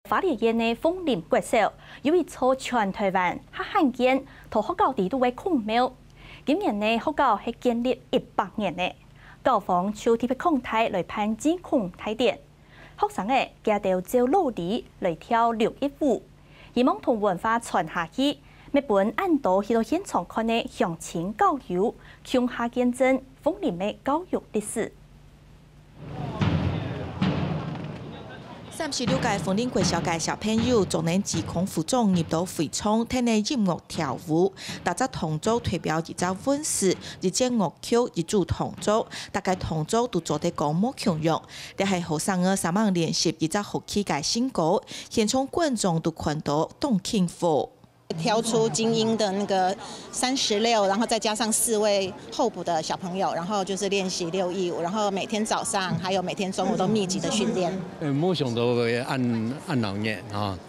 花莲县的凤林国小有一座全台湾较罕见同学校地度的孔庙，今年呢学校是建立100年的，校方就特别孔台来攀建孔台殿，学生诶加到照老弟来跳6一舞，希望同文化传下去。每本按到去到现场看的乡亲教育，向下见证凤林的教育历史。 36屆凤林国小嘅小朋友，昨年自空服装入到会场，聽你音樂跳舞，大家同組代表一隻vận勢，一隻樂曲一組同組，大家同組都做得講冇強弱。你係學生嘅3晚練習一隻學期嘅新歌，現場觀眾都看到動慶福。 挑出精英的那个36，然后再加上4位候补的小朋友，然后就是练习6一舞，然后每天早上还有每天中午都密集的训练。 梦想都会按老年啊，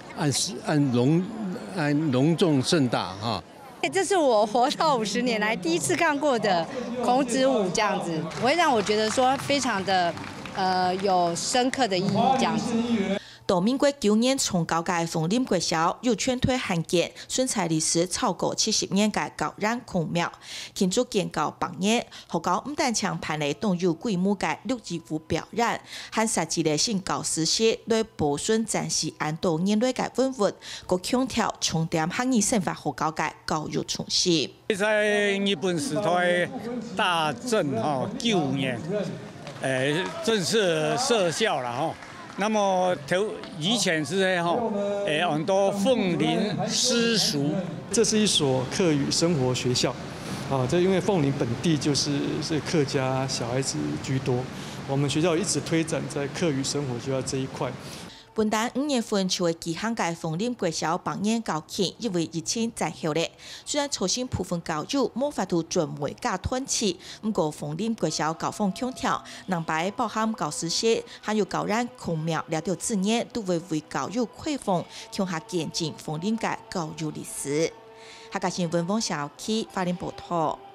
隆重盛大哈。 这是我活到50年来第一次看过的孔子舞这样子，会让我觉得说非常的有深刻的意义这样子。 到民國9年從教界鳳林國小有全體罕見，順才歷史超過70年嘅高染孔廟，慶祝建校100年，學校唔但搶辦理動有規模嘅6一舞表演，還設計了新教師節來保存展示按多年來嘅文物，個強調重點學語生活學校嘅教育重視。 在日本時代大正9年，正式設校了哈。 那麼以前是很多鳳林私塾， 這是一所客語生活學校，這因為鳳林本地是客家小孩子居多，我們學校一直推展在客語生活學校這一塊。 本單5月份就會舉行嘅鳳林國小100年校慶，因為疫情滯後咧。雖然初心部分教育冇法度準備加團起，不過鳳林國小校方強調，能擺包含教師節，還有教染孔廟兩條字眼，都會為教育開放，向下見證鳳林嘅教育歷史。客家新聞王小琪花蓮報道。